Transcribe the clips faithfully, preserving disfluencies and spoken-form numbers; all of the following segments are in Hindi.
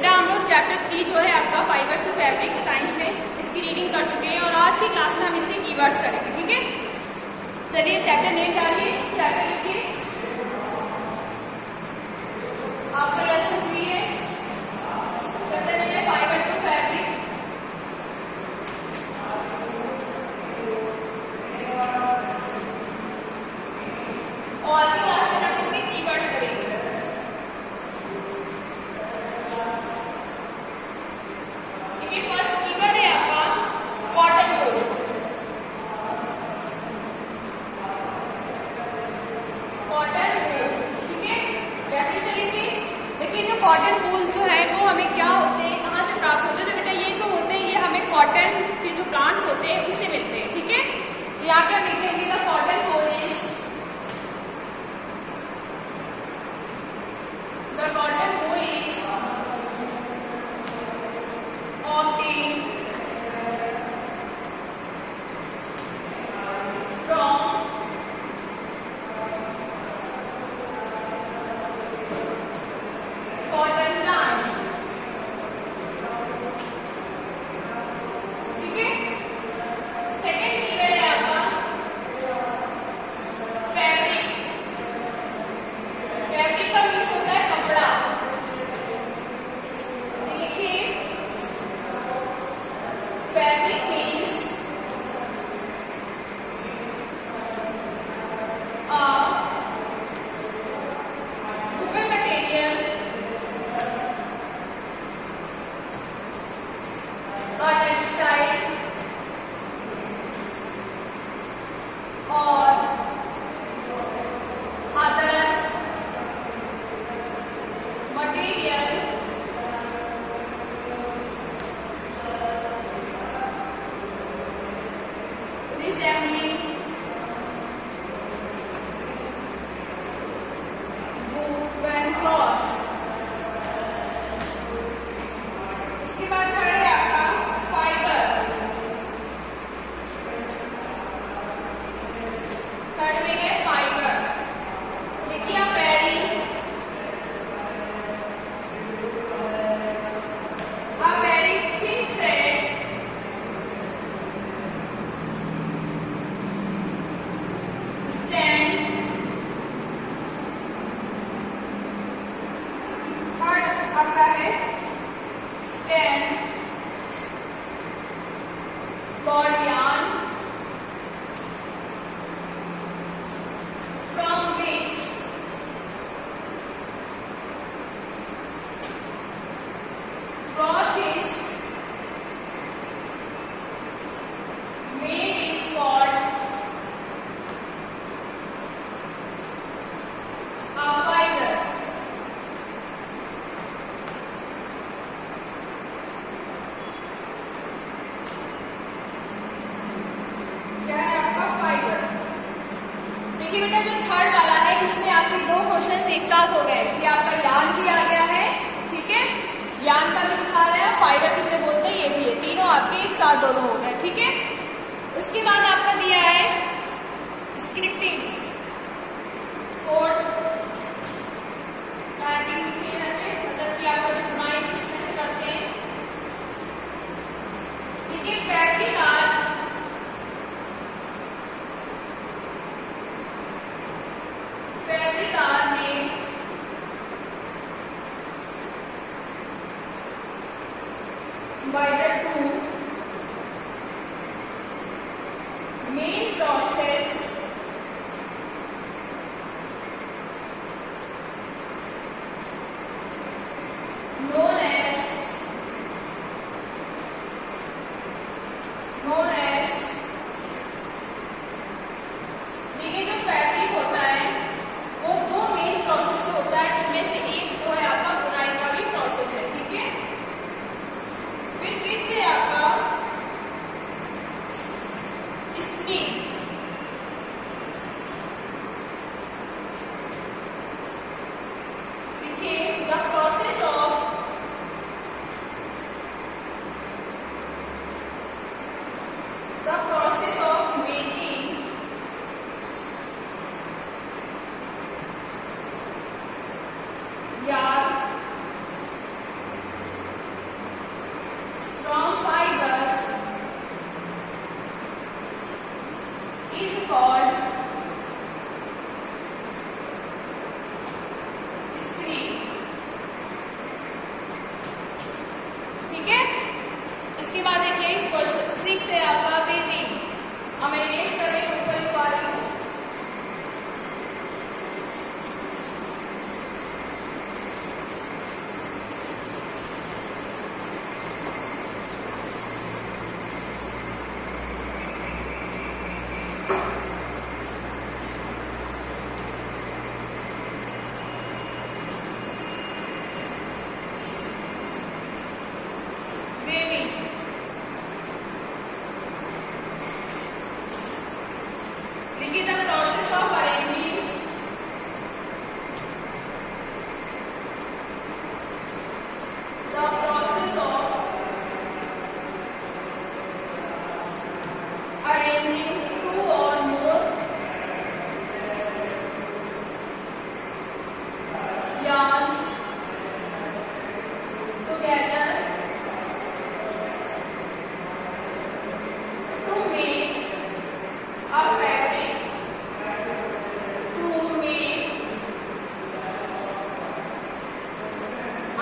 बेटा हम लोग चैप्टर थ्री जो है आपका फाइबर टू फैब्रिक साइंस में इसकी रीडिंग कर चुके हैं और आज की क्लास में हम इससे कीवर्ड्स करेंगे, ठीक है। चलिए चैप्टर नेम डालिए, चैप्टर लिखिए, आपका लेसन थ्री है, चैप्टर नेम है फाइबर टू फैब्रिक। और आज की क्लास में हम इसके कीवर्ड्स करेंगे। फर्स्ट कीवर्ड है आपका कॉटन वूल। कॉटन वूल, ठीक है। डेफिनेशन लिखिए। देखिए जो कॉटन वूल जो है वो हमें क्या होते हैं, कहाँ से प्राप्त होते हैं? तो बेटा ये जो होते हैं ये हमें कॉटन के जो प्लांट्स होते हैं उससे मिलते हैं, ठीक है। तो यहाँ पे हम लिखेंगे the cotton wool is the cotton wool is obtained from cotton plants, ठीक है। सेकेंड कीवर्ड है आपका फैब्रिक। फैब्रिक का मीन्स होता है कपड़ा, देखिए fabric means a woven material, a textile or other material resembling woven cloth। इसके बाद थर्ड है आपका फाइबर। थर्ड में है फाइबर। देखिए आप very a very thin thread आपका है stand cord yarn from which process made is called a fiber। देखिए बेटा जो थर्ड वाला है इसमें आपके दो क्वेश्चन एक साथ हो गए कि आपका यान भी आ गया है, ठीक है। यान का भी दिखा रहा है, फाइबर किसे बोलते हैं ये भी है, तीनों आपके एक साथ दोनों हो गए, ठीक है। उसके बाद आपका दिया है स्क्रिप्टिंग कोड टाइपिंग क्लियर है, मतलब कि आपका जो बुनाई किसमें से करते हैं, ठीक है। फैब्रिक आर्ट फैब्रिक आर में by the two main process known as known as देखिए जो फैब्रिक होता है वो दो मेन प्रोसेस से होता है, जिसमें से एक जो है आपका बुनाई का भी प्रोसेस है, ठीक है। फिर फिर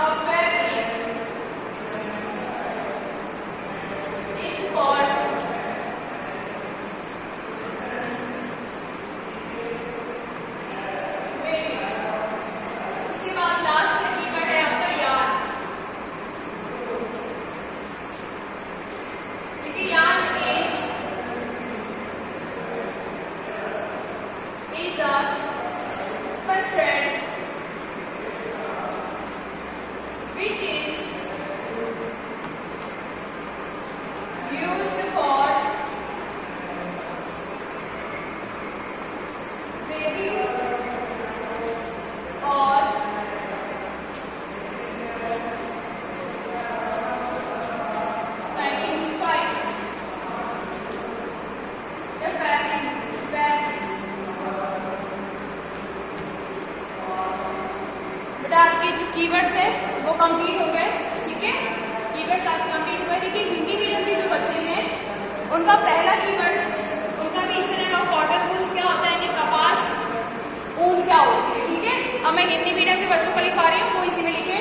कीवर्ड्स है वो कंप्लीट हो गए, ठीक है। कीवर्ड्स आपके कंप्लीट हुए। देखिए हिंदी मीडियम के जो बच्चे हैं उनका पहला कीवर्ड्स उनका भी इस तरह का कॉटन वूल्स क्या होता है, कि कपास ऊन क्या होती है, ठीक है। अब मैं हिंदी मीडियम के बच्चों को लिखा रही हूँ, वो इसी में लिखे।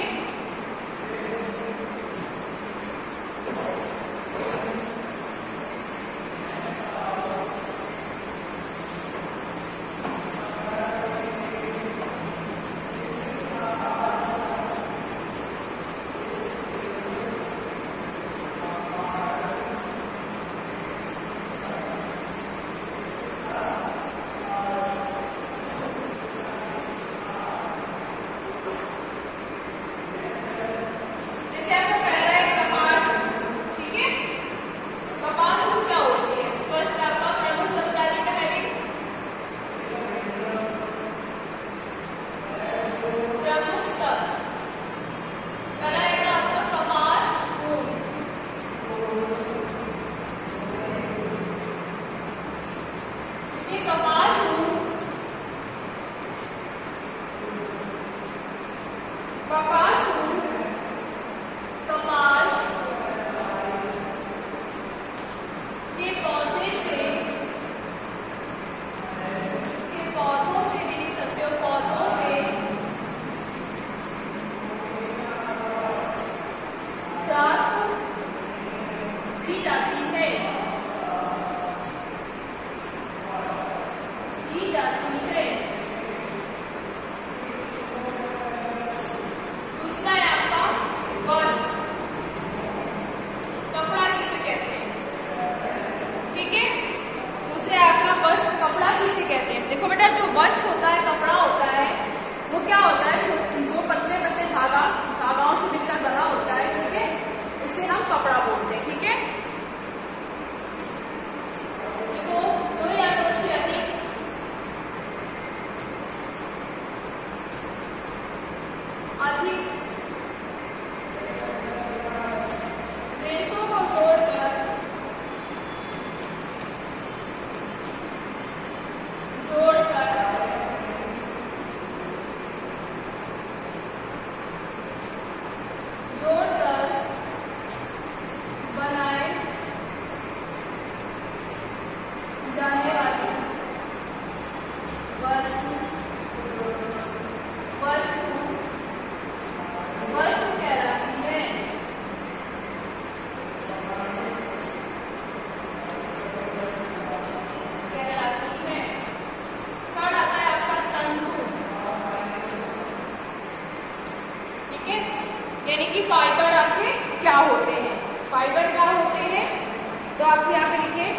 यानी कि फाइबर आपके क्या होते हैं, फाइबर क्या होते हैं, तो आप यहाँ पे लिखिए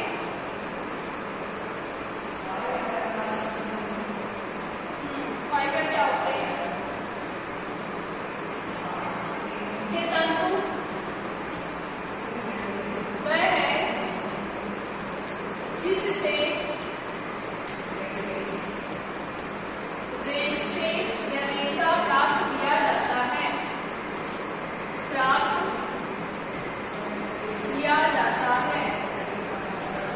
फाइबर क्या होते हैं। ये तंतु वह है जिससे रेशे या रेशा प्राप्त किया जाता है, प्राप्त किया जाता है।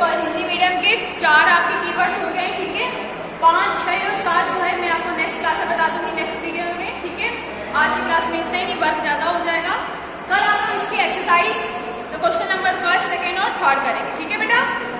पर हिंदी मीडियम के चार आपके कीवर्ड्स हो गए, ठीक है। पाँच, छह और सात जो है मैं आपको नेक्स्ट क्लास में बता दूंगी, नेक्स्ट वीडियो में, ठीक है। आज की क्लास में इतना ही, नहीं वर्क ज्यादा हो जाएगा। कल आप इसकी एक्सरसाइज तो क्वेश्चन नंबर फर्स्ट, सेकेंड और थर्ड करेंगे, ठीक है बेटा।